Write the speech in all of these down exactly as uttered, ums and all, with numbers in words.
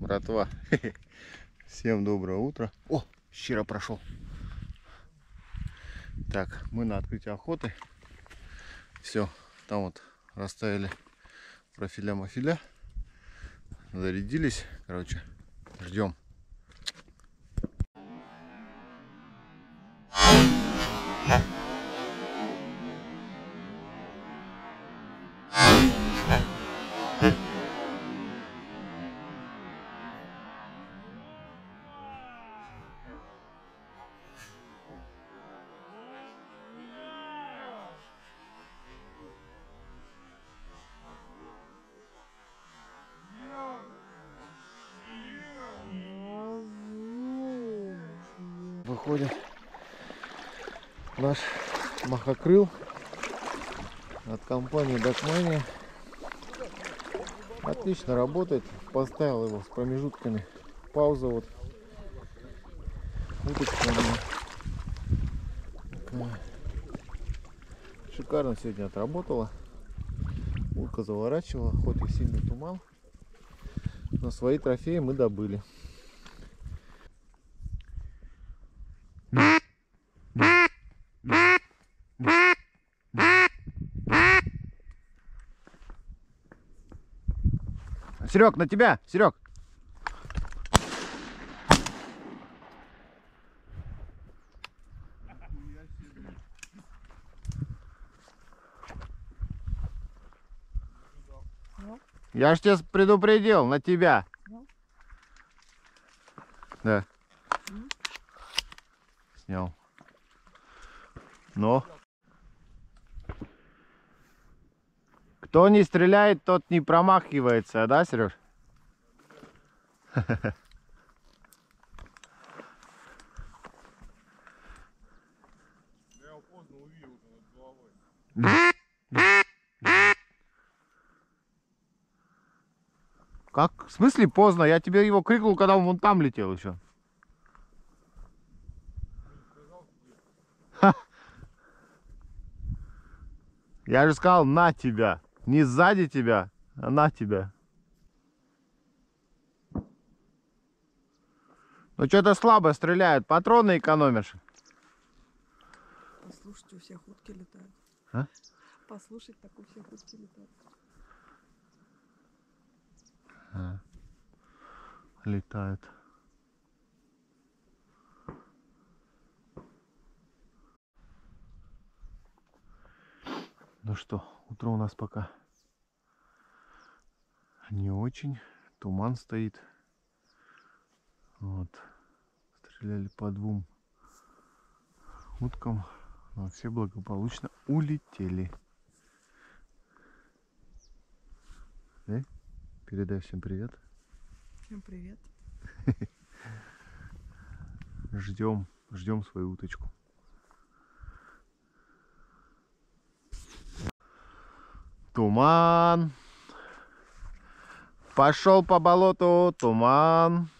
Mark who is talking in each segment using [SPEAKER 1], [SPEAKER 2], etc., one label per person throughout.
[SPEAKER 1] братва. Всем доброе утро. О, щира прошел. Так, мы на открытии охоты. Все, там вот расставили профиля-мафиля. Зарядились. Короче, ждем. Выходит наш махокрыл от компании Дакмания. Отлично работает. Поставил его с промежутками. Пауза вот. Уточка у меня такая. Шикарно сегодня отработала. Утка заворачивала, хоть и сильный туман. Но свои трофеи мы добыли. Серег, на тебя! Серег! Я ж тебя предупредил, на тебя. Да. Снял. Но. Кто не стреляет, тот не промахивается, да, Сереж?
[SPEAKER 2] Я его поздно увидел над головой.
[SPEAKER 1] Как? В смысле поздно? Я тебе его крикнул, когда он вон там летел еще. Ха. Я же сказал на тебя. Не сзади тебя, а на тебя. Ну что-то слабо стреляют. Патроны экономишь.
[SPEAKER 3] Послушайте, у всех утки летают.
[SPEAKER 1] А?
[SPEAKER 3] Послушать, так у всех утки летают.
[SPEAKER 1] А. Летают. Ну что, утро у нас пока не очень. Туман стоит. Вот. Стреляли по двум уткам. Но все благополучно улетели. Да? Передай всем привет.
[SPEAKER 3] Всем привет.
[SPEAKER 1] Ждем, ждем свою уточку. Туман. Пошел по болоту туман.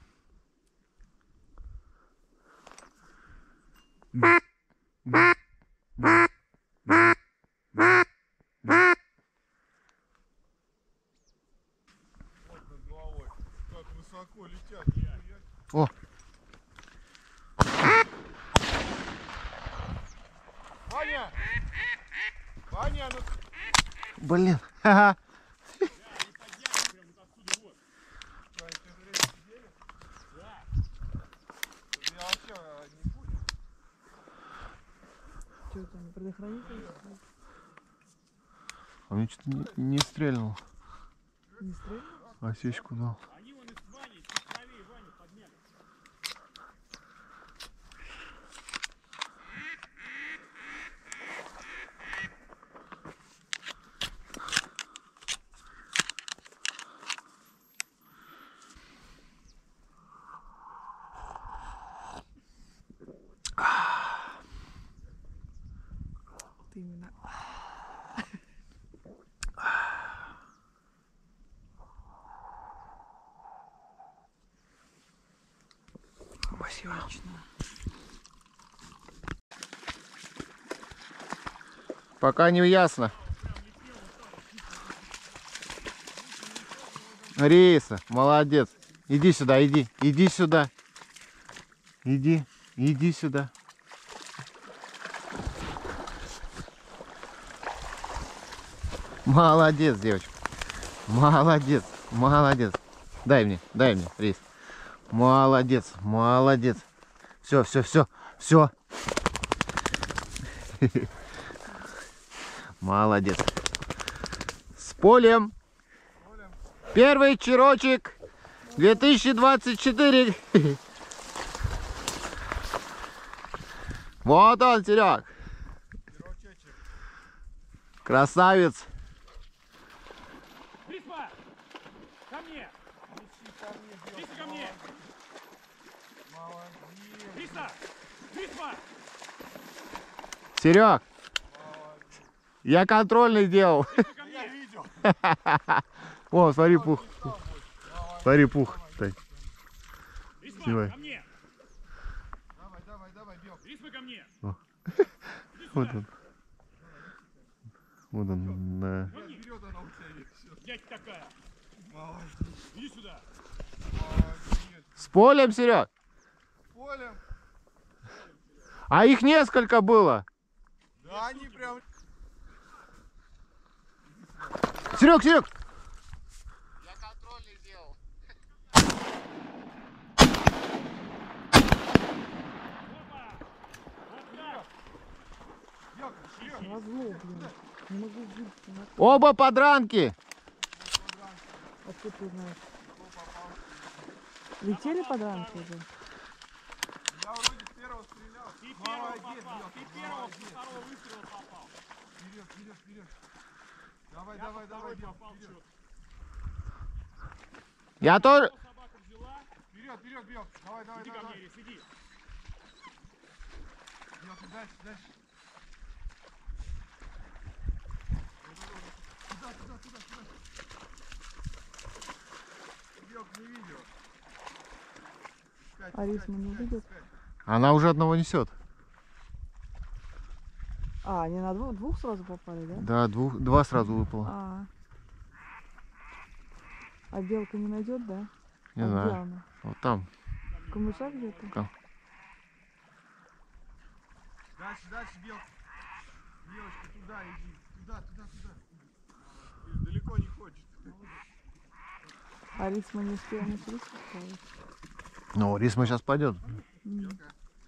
[SPEAKER 2] Вот над головой. Как высоко летят.
[SPEAKER 1] О!
[SPEAKER 2] Ваня! Ваня, ну...
[SPEAKER 1] Блин, ха-ха.
[SPEAKER 2] Я вообще не понял.
[SPEAKER 3] Что это, не предохранитель?
[SPEAKER 1] А мне что-то не, не стрельнул.
[SPEAKER 3] Не стрелял?
[SPEAKER 1] Осечку дал.
[SPEAKER 3] Ты именно... Восьмично.
[SPEAKER 1] Пока не ясно. Риса, молодец. Иди сюда, иди, иди сюда. Иди, иди сюда. Молодец, девочка. Молодец, молодец. Дай мне, дай мне, Рис. Молодец, молодец. Все, все, все, все. Молодец. С полем. Первый черочек две тысячи двадцать четыре. Вот он, Серег. Красавец.
[SPEAKER 4] Рисма! Ко мне! Риса, ко мне! Риса! Рисма!
[SPEAKER 1] Серег, я контрольный делал.
[SPEAKER 2] Я видел.
[SPEAKER 1] О, смотри, пух. Смотри, пух. Дай.
[SPEAKER 4] Рисма,
[SPEAKER 1] Снимай.
[SPEAKER 4] ко мне!
[SPEAKER 2] Давай, давай, давай, Белка.
[SPEAKER 4] Рисма, ко мне!
[SPEAKER 1] Вот он. Вот он. Да.
[SPEAKER 4] Ко мне!
[SPEAKER 2] Вперед она у тебя есть. Всё.
[SPEAKER 4] Дядь такая!
[SPEAKER 2] Молодец,
[SPEAKER 4] Иди сюда!
[SPEAKER 2] молодец.
[SPEAKER 1] С полем, Серег.
[SPEAKER 2] Полем.
[SPEAKER 1] А их несколько было.
[SPEAKER 2] Да они прям...
[SPEAKER 1] Серег, Серег.
[SPEAKER 2] Я контрольный делал.
[SPEAKER 4] Опа! Вот так!
[SPEAKER 2] Белка, вперед.
[SPEAKER 3] Разлом, блин. Не могу выйти. на-
[SPEAKER 1] Оба подранки.
[SPEAKER 3] Откуда ты знаешь? Летели подранки уже?
[SPEAKER 2] Я вроде с первого стрелял.
[SPEAKER 4] Ты первого
[SPEAKER 2] Молодец,
[SPEAKER 4] попал!
[SPEAKER 2] Белка,
[SPEAKER 4] Ты первого со
[SPEAKER 2] молодец.
[SPEAKER 4] второго выстрела попал!
[SPEAKER 2] Вперед, вперед, вперед. Давай,
[SPEAKER 4] Я
[SPEAKER 2] давай,
[SPEAKER 4] со
[SPEAKER 2] давай,
[SPEAKER 4] второй
[SPEAKER 2] Белка,
[SPEAKER 4] попал
[SPEAKER 2] вперед.
[SPEAKER 4] чётко.
[SPEAKER 1] Я тоже.
[SPEAKER 4] Собака взяла.
[SPEAKER 2] Вперед, вперед, Белка. Давай, давай,
[SPEAKER 4] Иди ко
[SPEAKER 2] давай.
[SPEAKER 4] мне, Рис, иди!
[SPEAKER 2] Белка, дальше, дальше. Туда, туда, туда, туда. Белка не видел. Пять,
[SPEAKER 3] А Рисма
[SPEAKER 2] пять,
[SPEAKER 3] не
[SPEAKER 2] пять,
[SPEAKER 3] увидит?
[SPEAKER 2] пять.
[SPEAKER 1] Она уже одного несет.
[SPEAKER 3] А, они на двух, двух сразу попали, да?
[SPEAKER 1] Да, двух, два сразу выпало.
[SPEAKER 3] А. А белка не найдет, да?
[SPEAKER 1] Не
[SPEAKER 3] а где
[SPEAKER 1] знаю.
[SPEAKER 3] она?
[SPEAKER 1] Вот там.
[SPEAKER 3] В камышах где-то?
[SPEAKER 2] Дальше, дальше, Белка. Девочка, туда иди. Туда, туда, туда. Ты далеко не хочешь.
[SPEAKER 3] А Рисма не успела на Рисма ставить?
[SPEAKER 1] Ну, Рисма сейчас пойдет.
[SPEAKER 2] Белка.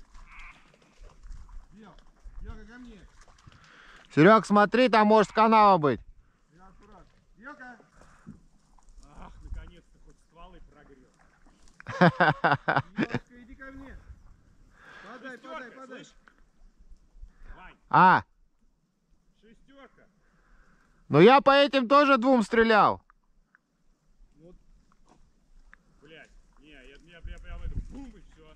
[SPEAKER 2] Бел, Белка, ко мне.
[SPEAKER 1] Серег, смотри, там может канава быть.
[SPEAKER 2] Я аккуратно. Белка.
[SPEAKER 4] Ах, наконец-то хоть стволы прогрел.
[SPEAKER 2] Белочка, иди ко мне. Подай, подай,
[SPEAKER 4] Шестерка,
[SPEAKER 2] подай.
[SPEAKER 4] слышь? Вань,
[SPEAKER 1] А,
[SPEAKER 4] шестерка.
[SPEAKER 1] ну я по этим тоже двум стрелял.
[SPEAKER 4] Блять, не, я, я, я прям это, бум, и все.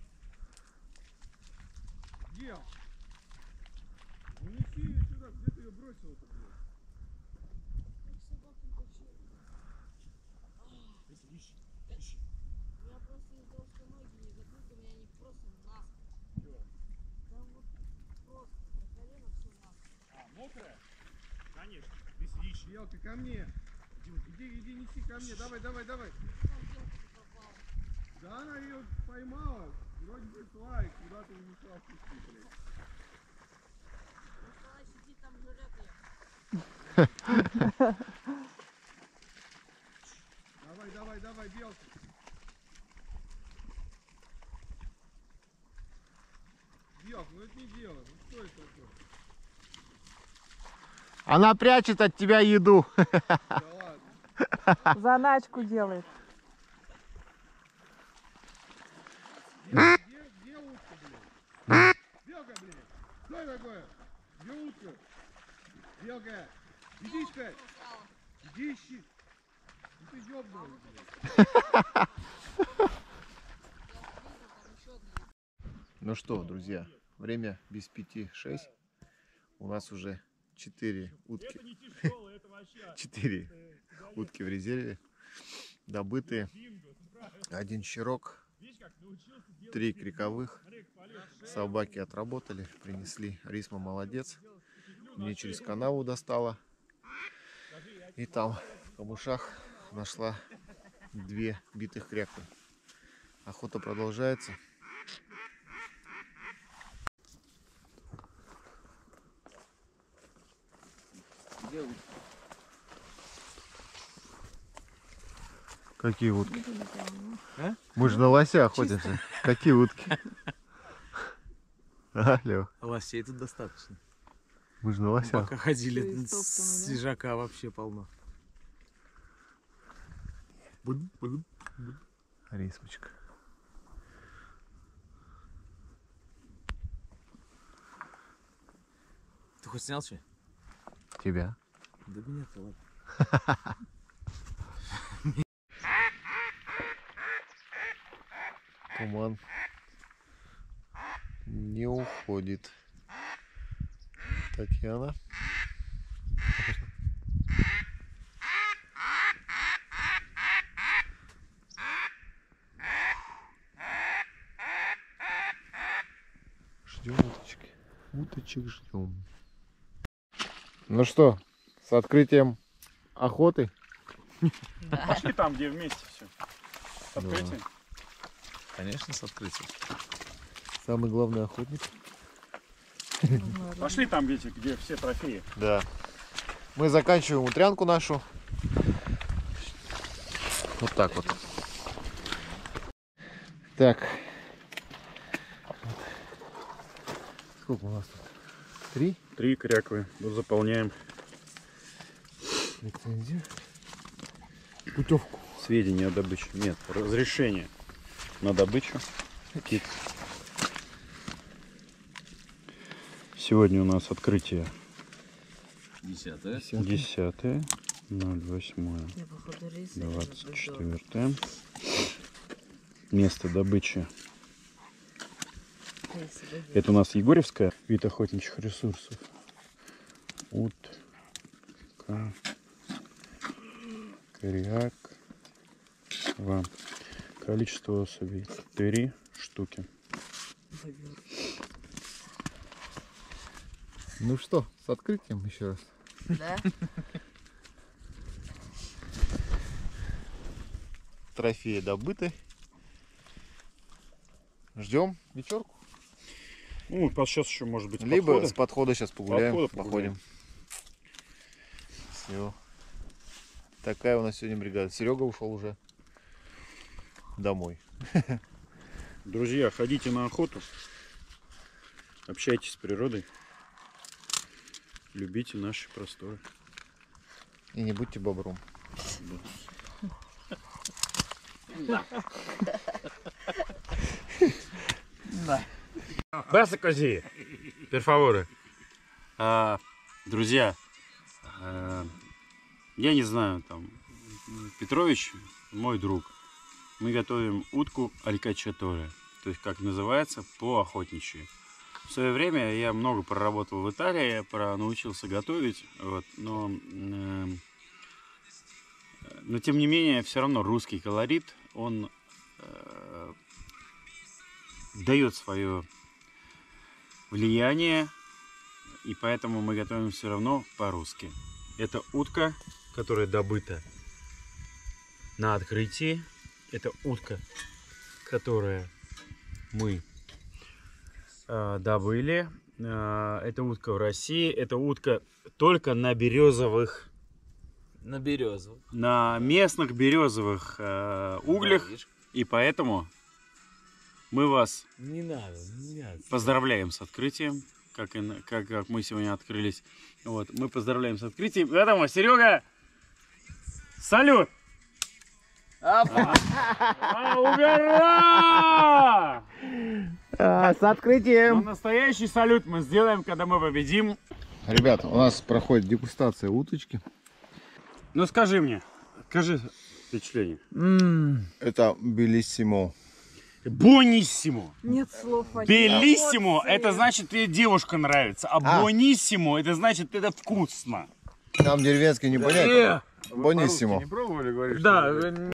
[SPEAKER 2] Бел. Ну неси ее сюда. Где ты ее бросил-то, блядь?
[SPEAKER 5] Я просто из-за того, что ноги не закрыты, у меня они просто насквозь. Там вот просто до колена все насквозь.
[SPEAKER 4] А, мокрая? Конечно, ты сидишь.
[SPEAKER 2] Белка, ко мне. Иди, иди, неси ко мне. Давай, давай, давай.
[SPEAKER 5] Там девка попала.
[SPEAKER 2] Да она ее поймала. Вроде бы шла и куда-то унесла в кусты, блядь.
[SPEAKER 5] Просто она сидит там жрет ее.
[SPEAKER 2] Давай, давай, давай, Белка. Белка, ну это не дело. Ну что это такое?
[SPEAKER 1] Она прячет от тебя еду.
[SPEAKER 2] Да ладно.
[SPEAKER 3] Заначку делает.
[SPEAKER 2] Где, где, где утка, блядь? Белка, блядь. Что это такое? Где утка? Белка. Иди искать. Иди ищи. Ну ты ёбнулась, блядь.
[SPEAKER 1] Ну что, друзья, время без пяти шесть. У нас уже четыре утки.
[SPEAKER 4] Это не тяжело, это вообще.
[SPEAKER 1] Четыре утки в резерве. Добытые.
[SPEAKER 4] Бинго, ты правильно.
[SPEAKER 1] Один щерок.
[SPEAKER 4] Видишь, как научился делать.
[SPEAKER 1] Три криковых.
[SPEAKER 4] Смотри, как полез.
[SPEAKER 1] Собаки отработали. Принесли. Рисма молодец. Мне через канаву достала. И там в камышах нашла две битых кряквы. Охота продолжается. Какие утки?
[SPEAKER 4] А?
[SPEAKER 1] Мы же на лося охотимся. Какие утки? А, Лёх,
[SPEAKER 4] Лосей тут достаточно.
[SPEAKER 1] мы же на лося.
[SPEAKER 4] Пока ходили,
[SPEAKER 3] Что, и стоптано, да?
[SPEAKER 4] свежака вообще полно.
[SPEAKER 1] Рисочка.
[SPEAKER 4] Ты хоть снял что?
[SPEAKER 1] Тебя.
[SPEAKER 4] Да меня-то ладно.
[SPEAKER 1] Туман не уходит. Татьяна. Ждем уточки. Уточек ждем. Ну что, с открытием охоты?
[SPEAKER 2] Пошли там, где вместе все. С открытием.
[SPEAKER 4] Конечно, с открытием.
[SPEAKER 1] Самый главный охотник.
[SPEAKER 2] Пошли там, где, где все трофеи.
[SPEAKER 1] Да. Мы заканчиваем утрянку нашу. Вот так вот. Так. Сколько у нас тут? Три?
[SPEAKER 2] Три кряковые. Вот заполняем
[SPEAKER 1] Лицензию. Путевку.
[SPEAKER 2] сведения о добыче. Нет, разрешение на добычу птиц. Сегодня у нас открытие
[SPEAKER 4] Десятое.
[SPEAKER 2] десятое, ноль восьмое, двадцать четвёртое. Место добычи. Это у нас Егорьевская, вид охотничьих ресурсов. Утка, кряк, вам. Количество особей три штуки.
[SPEAKER 1] Ну что, с открытием еще раз.
[SPEAKER 5] Да?
[SPEAKER 1] Трофеи добыты. Ждем вечерку.
[SPEAKER 2] Ну, сейчас еще может быть
[SPEAKER 1] Либо
[SPEAKER 2] подхода.
[SPEAKER 1] с подхода сейчас погуляем,
[SPEAKER 2] Подхода погуляем.
[SPEAKER 1] походим. Все. Такая у нас сегодня бригада. Серега ушел уже домой.
[SPEAKER 2] Друзья, ходите на охоту, общайтесь с природой, любите наши просторы.
[SPEAKER 1] И не будьте бобром.
[SPEAKER 2] Basta così, per favore. А, друзья, а, я не знаю, там, Петрович мой друг. Мы готовим утку алькачаторе, то есть, как называется, по охотничьи. В свое время я много проработал в Италии, я про, научился готовить, вот, но, э, но тем не менее, все равно русский колорит, он э, дает свое влияние, и поэтому мы готовим все равно по-русски. Это утка, которая добыта на открытии. Это утка, которая мы э, добыли. Э, это утка в России. Это утка только на березовых,
[SPEAKER 4] На березу.
[SPEAKER 2] на местных березовых э, углях. И поэтому мы вас
[SPEAKER 4] Не надо, не надо.
[SPEAKER 2] поздравляем с открытием, как, и, на- как, как мы сегодня открылись. Вот, мы поздравляем с открытием. Поэтому, Серега, салют! А, ура!
[SPEAKER 1] А, с
[SPEAKER 2] Но
[SPEAKER 1] открытием!
[SPEAKER 2] настоящий салют мы сделаем, когда мы победим.
[SPEAKER 1] Ребята, у нас проходит дегустация уточки.
[SPEAKER 2] Ну скажи мне, скажи впечатление.
[SPEAKER 1] Это белиссимо.
[SPEAKER 2] Бониссимо.
[SPEAKER 3] Нет слов. Вадим.
[SPEAKER 2] Белиссимо,
[SPEAKER 3] Эмоции.
[SPEAKER 2] это значит, тебе девушка нравится. А,
[SPEAKER 1] А.
[SPEAKER 2] бониссимо, это значит, это вкусно.
[SPEAKER 1] Нам деревенский не понятно. Бониссимо.
[SPEAKER 2] Да,